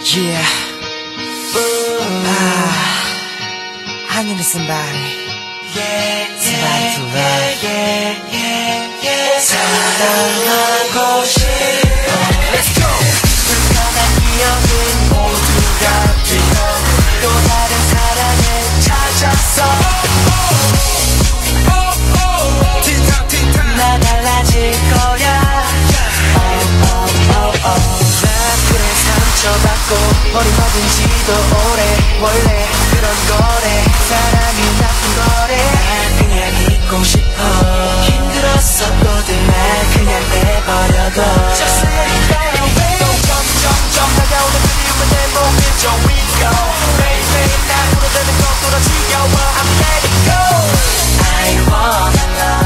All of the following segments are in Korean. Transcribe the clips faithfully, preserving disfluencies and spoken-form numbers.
Yeah. Ah, I need somebody. Somebody to love. 사랑하고 싶어. Let's go. 불편한 기억은 모두가 뒤로 또 다른 사랑을 찾았어. 나 달라질 거야. Oh, oh, oh, oh. 상처받고 버림받은지도 오래 원래 그런 거래 사랑이 나쁜 거래 난 그냥 잊고 싶어 힘들었었거든 날 그냥 내버려둬 Just let it go away 또 점점점 다가오는 그리움은 내 몸을 좀 잊고 매일매일 날 울어대는 것도 지겨워 I'm letting go I wanna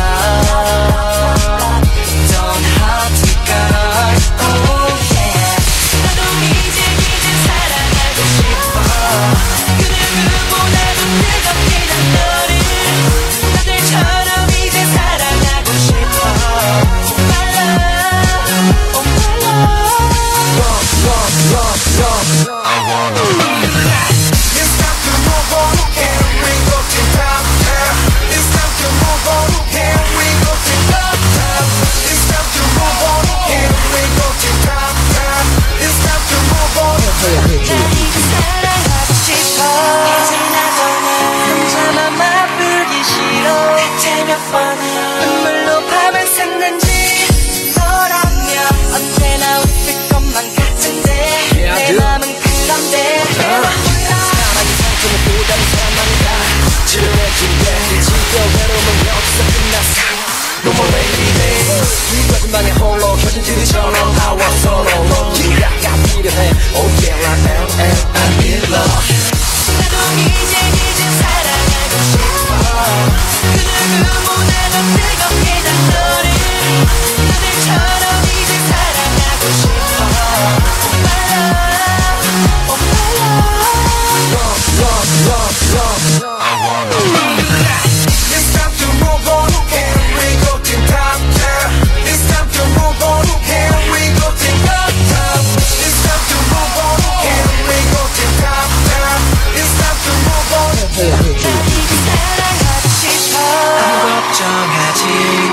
love Don't hurt me girl oh yeah 나도 이제 이제 사랑하고 싶어 그 누구보다도 뜨겁게 난 너를 나들처럼 이제 사랑하고 싶어 My love, oh my love Love, love, love, love I wanna love It's time to move on, can we go to top, top It's time to move on, can we go to top, top It's time to move on, can we go to top, top It's time to move on 난 이제 사랑하고 싶어 이제 나도 난 혼자만 바쁘기 싫어 대체 몇 번을 눈물로 밤을 샜는지 너라면 언제나 웃을 것만 같은데 내 맘은 그런데 사랑의 상처는 또 다른 사람만이다 지루해지게 지겨운 외로움은 여기서 끝났어 No more lady 거짓말에 홀로 켜진 지리처럼 I want solo 너가 필요해 Oh yeah I am and I'm in love 나도 이제 이제 사랑하고 싶어 그 누구보다도 뜨겁게 난 너를 나들처럼 이제 사랑하고 싶어 My love Oh my love Love love love love I wanna love It's time to move on Can we go to top top It's time to move on Can we go to top top It's time to move on Can we go to top top It's time to move on 난 이제 사랑하고 싶어 아무 걱정하지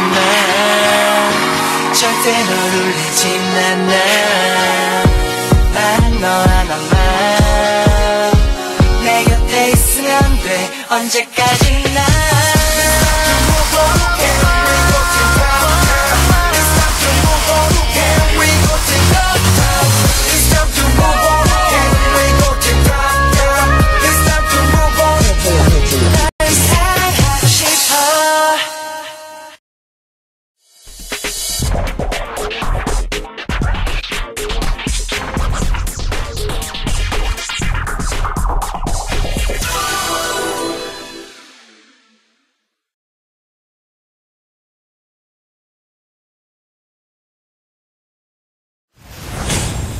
마 절대 널 울리진 않아 난 너 하나만 내 곁에 있으면 돼 언제까지나 It's time to move on